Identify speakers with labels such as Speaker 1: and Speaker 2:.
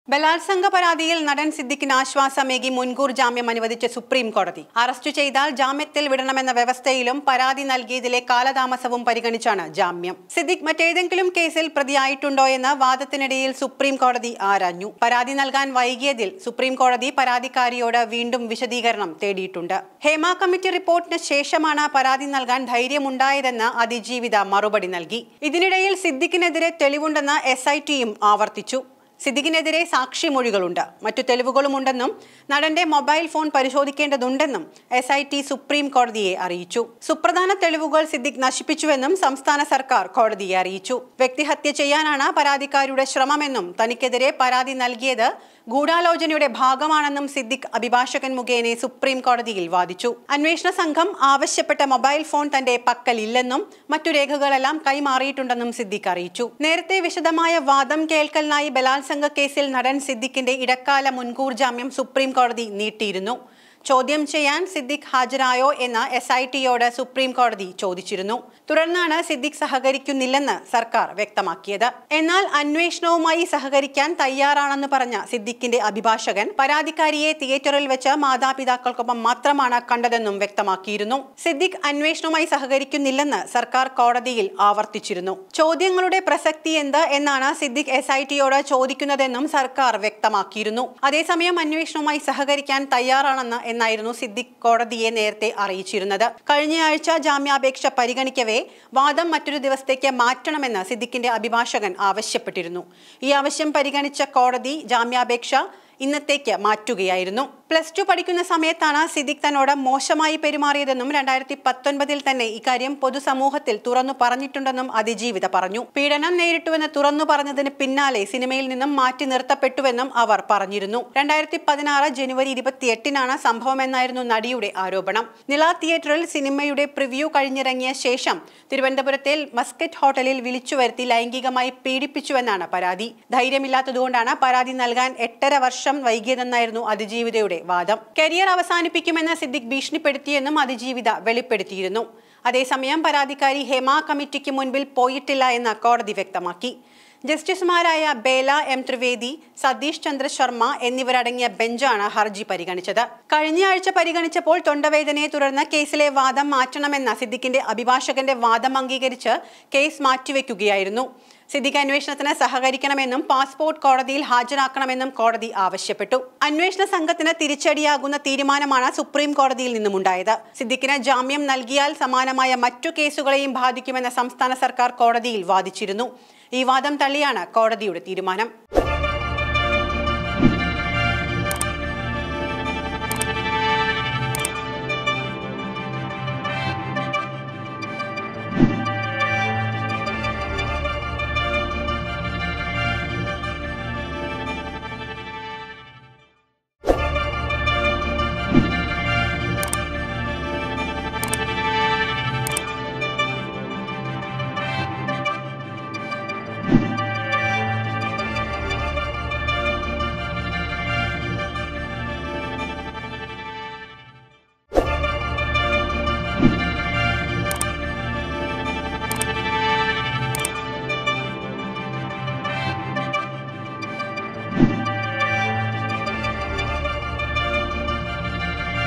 Speaker 1: ബലാത്സംഗ പരാതിയിൽ നടൻ സിദ്ദിഖിന് ആശ്വാസമേകി മുൻകൂർ ജാമ്യം അനുവദിച്ച സുപ്രീം കോടതി അറസ്റ്റ് ചെയ്താൽ ജാമ്യത്തിൽ വിടണമെന്ന വ്യവസ്ഥയിലും പരാതി നൽകിയതിലെ കാലതാമസവും പരിഗണിച്ചാണ് ജാമ്യം. സിദ്ദിഖ് മറ്റേതെങ്കിലും കേസിൽ പ്രതിയായിട്ടുണ്ടോ എന്ന വാദത്തിനിടയിൽ സുപ്രീം കോടതി ആരാഞ്ഞു. പരാതി നൽകാൻ വൈകിയതിൽ സുപ്രീം കോടതി പരാതിക്കാരിയോട് വീണ്ടും വിശദീകരണം തേടിയിട്ടുണ്ട്. ഹേമ കമ്മിറ്റി റിപ്പോർട്ടിന് ശേഷമാണ് പരാതി നൽകാൻ ധൈര്യമുണ്ടായതെന്ന് അതിജീവിത മറുപടി നൽകി. ഇതിനിടയിൽ സിദ്ദിഖിനെതിരെ തെളിവുണ്ടെന്ന് SITയും ആവർത്തിച്ചു. സിദ്ദിഖിനെതിരെ സാക്ഷിമൊഴികളുണ്ട്, മറ്റു തെളിവുകളുമുണ്ടെന്നും നടന്റെ മൊബൈൽ ഫോൺ പരിശോധിക്കേണ്ടതുണ്ടെന്നും SIT സുപ്രീം കോടതിയെ അറിയിച്ചു. സുപ്രധാന തെളിവുകൾ സിദ്ദിഖ് നശിപ്പിച്ചുവെന്നും സംസ്ഥാന സർക്കാർ കോടതിയെ അറിയിച്ചു. വ്യക്തിഹത്യ ചെയ്യാനാണ് പരാതിക്കാരിയുടെ ശ്രമമെന്നും തനിക്കെതിരെ പരാതി നൽകിയത് ഗൂഢാലോചനയുടെ ഭാഗമാണെന്നും സിദ്ദിഖ് അഭിഭാഷകൻ മുഖേന സുപ്രീം കോടതിയിൽ വാദിച്ചു. അന്വേഷണ സംഘം ആവശ്യപ്പെട്ട മൊബൈൽ ഫോൺ തന്റെ പക്കലില്ലെന്നും മറ്റു രേഖകളെല്ലാം കൈമാറിയിട്ടുണ്ടെന്നും സിദ്ദിഖ് അറിയിച്ചു. നേരത്തെ വിശദമായ വാദം കേൾക്കലിനായി ബലാത്സംഗ കേസിൽ നടൻ സിദ്ദിഖിന്റെ ഇടക്കാല മുൻകൂർ ജാമ്യം സുപ്രീം കോടതി നീട്ടിയിരുന്നു. ചോദ്യം ചെയ്യാൻ സിദ്ദിഖ് ഹാജരായോ എന്ന് SITയോട് സുപ്രീം കോടതി ചോദിച്ചിരുന്നു. തുടർന്നാണ് സിദ്ദിഖ് സഹകരിക്കുന്നില്ലെന്ന് സർക്കാർ വ്യക്തമാക്കിയത്. എന്നാൽ അന്വേഷണവുമായി സഹകരിക്കാൻ തയ്യാറാണെന്ന് പറഞ്ഞ സിദ്ദിഖിന്റെ അഭിഭാഷകൻ പരാതിക്കാരിയെ തിയേറ്ററിൽ വെച്ച് മാതാപിതാക്കൾക്കൊപ്പം മാത്രമാണ് കണ്ടതെന്നും വ്യക്തമാക്കിയിരുന്നു. സിദ്ദിഖ് അന്വേഷണവുമായി സഹകരിക്കുന്നില്ലെന്ന് സർക്കാർ കോടതിയിൽ ആവർത്തിച്ചിരുന്നു. ചോദ്യങ്ങളുടെ പ്രസക്തി എന്ത് എന്നാണ് സിദ്ദിഖ് SITയോട് ചോദിക്കുന്നതെന്നും സർക്കാർ വ്യക്തമാക്കിയിരുന്നു. അതേസമയം അന്വേഷണവുമായി സഹകരിക്കാൻ തയ്യാറാണെന്ന് എന്നായിരുന്നു സിദ്ദിഖ് കോടതിയെ നേരത്തെ അറിയിച്ചിരുന്നത്. കഴിഞ്ഞയാഴ്ച ജാമ്യാപേക്ഷ പരിഗണിക്കവേ വാദം മറ്റൊരു ദിവസത്തേക്ക് മാറ്റണമെന്ന് സിദ്ദിഖിന്റെ അഭിഭാഷകൻ ആവശ്യപ്പെട്ടിരുന്നു. ഈ ആവശ്യം പരിഗണിച്ച കോടതി ജാമ്യാപേക്ഷ ഇന്നത്തേക്ക് മാറ്റുകയായിരുന്നു. +2 പഠിക്കുന്ന സമയത്താണ് സിദ്ദിഖ് തന്നോട് മോശമായി പെരുമാറിയതെന്നും 2019 തന്നെ ഇക്കാര്യം പൊതുസമൂഹത്തിൽ തുറന്നു പറഞ്ഞിട്ടുണ്ടെന്നും അതിജീവിത പറഞ്ഞു. പീഡനം നേരിട്ടുവെന്ന് തുറന്നു പറഞ്ഞതിന് പിന്നാലെ സിനിമയിൽ നിന്നും മാറ്റി നിർത്തപ്പെട്ടുവെന്നും അവർ പറഞ്ഞിരുന്നു. 2016 ജനുവരി 28-നാണ് സംഭവമെന്നായിരുന്നു നടിയുടെ ആരോപണം. നില തിയേറ്ററിൽ സിനിമയുടെ പ്രിവ്യൂ കഴിഞ്ഞിറങ്ങിയ ശേഷം തിരുവനന്തപുരത്തെ മസ്കറ്റ് ഹോട്ടലിൽ വിളിച്ചു വരുത്തി ലൈംഗികമായി പീഡിപ്പിച്ചുവെന്നാണ് പരാതി. ധൈര്യമില്ലാത്തതുകൊണ്ടാണ് പരാതി നൽകാൻ 8.5 വർഷം വൈകിയതെന്നായിരുന്നു അതിജീവിതയുടെ വാദം. കരിയർ അവസാനിപ്പിക്കുമെന്ന് സിദ്ദിഖ് ഭീഷണിപ്പെടുത്തിയെന്നും അതിജീവിത വെളിപ്പെടുത്തിയിരുന്നു. അതേസമയം പരാതിക്കാരി ഹേമ കമ്മിറ്റിക്ക് മുൻപിൽ പോയിട്ടില്ല എന്ന് കോടതി വ്യക്തമാക്കി. ജസ്റ്റിസുമാരായ ബേല M. ത്രിവേദി, സതീഷ് ചന്ദ്ര ശർമ്മ എന്നിവരടങ്ങിയ ബെഞ്ചാണ് ഹർജി പരിഗണിച്ചത്. കഴിഞ്ഞയാഴ്ച പരിഗണിച്ചപ്പോൾ തൊണ്ടവേദനയെ തുടർന്ന് കേസിലെ വാദം മാറ്റണമെന്ന സിദ്ദിഖിന്റെ അഭിഭാഷകന്റെ വാദം അംഗീകരിച്ച് കേസ് മാറ്റിവെക്കുകയായിരുന്നു. സിദ്ദിഖ് അന്വേഷണത്തിന് സഹകരിക്കണമെന്നും പാസ്പോർട്ട് കോടതിയിൽ ഹാജരാക്കണമെന്നും കോടതി ആവശ്യപ്പെട്ടു. അന്വേഷണ സംഘത്തിന് തിരിച്ചടിയാകുന്ന തീരുമാനമാണ് സുപ്രീം കോടതിയിൽ നിന്നുമുണ്ടായത്. സിദ്ദിഖിന് ജാമ്യം നൽകിയാൽ സമാനമായ മറ്റു കേസുകളെയും ബാധിക്കുമെന്ന സംസ്ഥാന സർക്കാർ കോടതിയിൽ വാദിച്ചിരുന്നു. ഈ വാദം തള്ളിയാണ് കോടതിയുടെ തീരുമാനം.